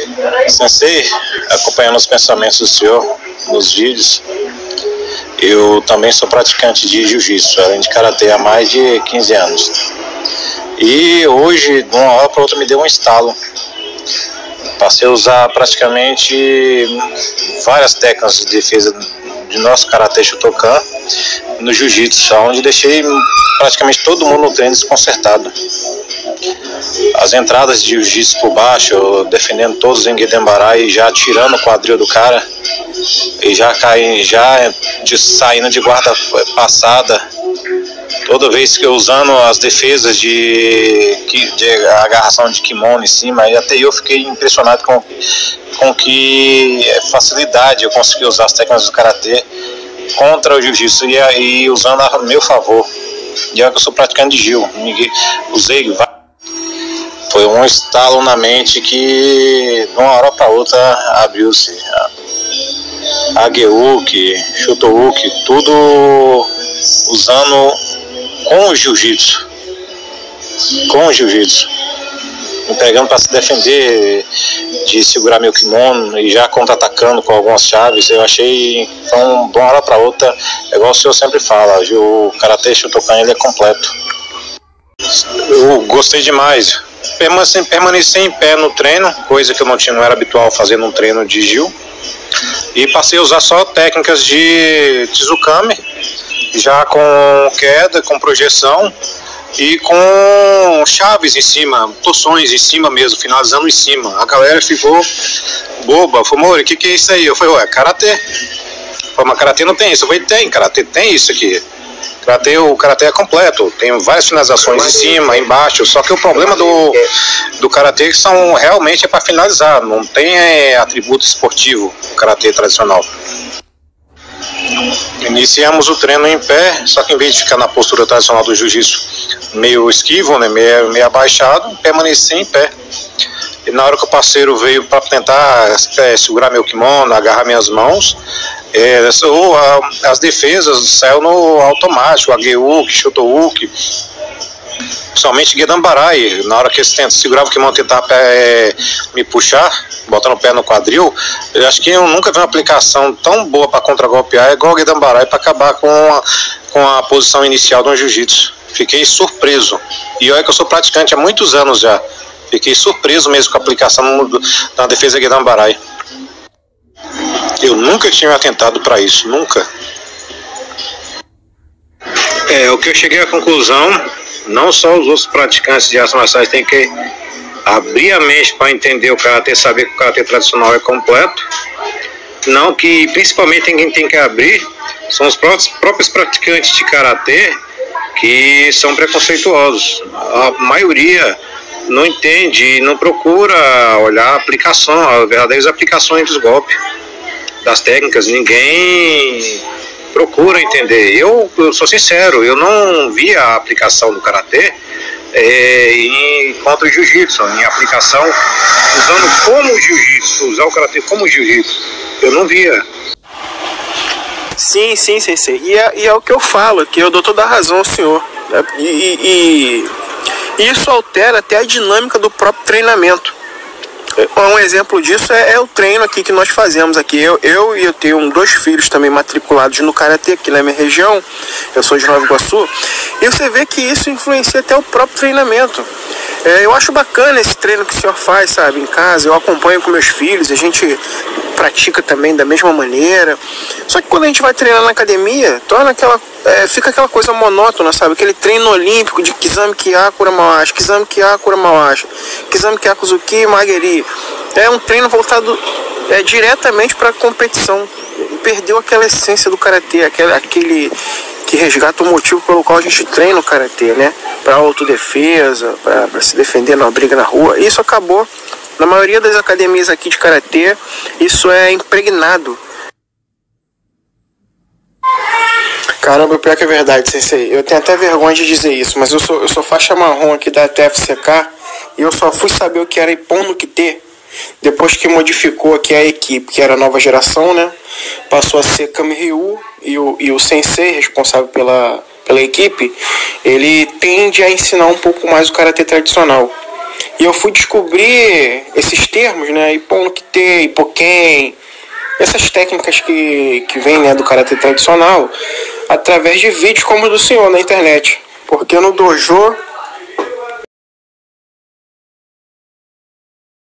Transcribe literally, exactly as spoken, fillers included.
Sensei, acompanhando os pensamentos do senhor nos vídeos, eu também sou praticante de jiu-jitsu, além de karatê há mais de quinze anos. E hoje, de uma hora para outra, me deu um estalo. Passei a usar praticamente várias técnicas de defesa de nosso karatê Shotokan no jiu-jitsu, onde deixei praticamente todo mundo no treino desconcertado. As entradas de jiu-jitsu por baixo, defendendo todos em Gedambarai e já tirando o quadril do cara, e já caindo, já de, saindo de guarda passada, toda vez que eu usando as defesas de, de agarração de kimono em cima, e até eu fiquei impressionado com, com que facilidade eu consegui usar as técnicas do karatê contra o jiu-jitsu e, e usando a meu favor. E é que eu sou praticante de Gil, usei. Foi um estalo na mente que de uma hora para outra abriu-se. A Geuk, Shotouk, tudo usando com o jiu-jitsu. Com o jiu-jitsu. Me pegando para se defender, de segurar meu kimono e já contra-atacando com algumas chaves. Eu achei, então, de uma hora para outra, é igual o senhor sempre fala, o karatê Shotokan ele é completo. Eu gostei demais. Permaneci, permaneci em pé no treino, coisa que eu não tinha, não era habitual fazer num treino de Gil. E passei a usar só técnicas de Tsuzukame, já com queda, com projeção e com chaves em cima, torções em cima mesmo, finalizando em cima. A galera ficou boba, falou, Mori, o que, que é isso aí? Eu falei, ué, karatê. Falei, mas karatê não tem isso. Eu falei, tem, karatê tem isso aqui. Karatê, o karatê é completo, tem várias finalizações em cima, embaixo, só que o problema do, do karatê são realmente é para finalizar, não tem é, atributo esportivo, o karatê tradicional. Iniciamos o treino em pé, só que em vez de ficar na postura tradicional do jiu-jitsu meio esquivo, né, meio, meio abaixado, permaneci em pé. E na hora que o parceiro veio para tentar é, segurar meu kimono, agarrar minhas mãos, é, ou a, as defesas saíram no automático, a Geuk, Shotouk, principalmente Gedambarai. Na hora que eles tentam segurar o kimono, tentar é, me puxar, botando o pé no quadril, eu acho que eu nunca vi uma aplicação tão boa para contra-golpear igual o Gedambarai para acabar com a, com a posição inicial do jiu-jitsu. Fiquei surpreso. E olha que eu sou praticante há muitos anos já. Fiquei surpreso mesmo com a aplicação no, na defesa Gedambarai. Eu nunca tinha atentado para isso, nunca. É, o que eu cheguei à conclusão, não só os outros praticantes de artes marciais têm que abrir a mente para entender o karatê, saber que o karatê tradicional é completo. Não, que principalmente quem tem que abrir são os próprios, próprios praticantes de karatê que são preconceituosos. A maioria não entende, não procura olhar a aplicação, as verdadeiras aplicações dos golpes, das técnicas. Ninguém procura entender. Eu, eu sou sincero, eu não vi a aplicação do karatê é, em, contra o jiu-jitsu, em aplicação usando como jiu-jitsu, usar o karatê como jiu-jitsu. Eu não via. Sim, sim, sensei. E é, e é o que eu falo, que eu dou toda a razão ao senhor. E, e, e isso altera até a dinâmica do próprio treinamento. Um exemplo disso é, é o treino aqui que nós fazemos aqui. Eu, eu e eu tenho dois filhos também matriculados no karatê aqui na minha região. Eu sou de Nova Iguaçu. E você vê que isso influencia até o próprio treinamento. É, eu acho bacana esse treino que o senhor faz, sabe, em casa. Eu acompanho com meus filhos, a gente pratica também da mesma maneira. Só que quando a gente vai treinar na academia, torna aquela, é, fica aquela coisa monótona, sabe? Aquele treino olímpico de Kizami Kya Kuramawashi, Kizami Kya Kuramawashi, Kizami Kya Kuzuki Mageri. É um treino voltado é, diretamente para a competição. Perdeu aquela essência do karatê, aquele, aquele que resgata o motivo pelo qual a gente treina o karatê, né? Para autodefesa, para se defender na briga na rua. Isso acabou. Na maioria das academias aqui de karatê, isso é impregnado. Caramba, pior que é verdade, sensei. Eu tenho até vergonha de dizer isso, mas eu sou, eu sou faixa marrom aqui da T F C K e eu só fui saber o que era Ippon no Kite depois que modificou aqui a equipe, que era a nova geração, né? Passou a ser Kami-Ryu e o, e o sensei, responsável pela, pela equipe, ele tende a ensinar um pouco mais o karatê tradicional. E eu fui descobrir esses termos, né? Ipon-no-kite, Ipoken, essas técnicas que, que vêm, né, do karatê tradicional, através de vídeos como o do senhor na internet. Porque no dojo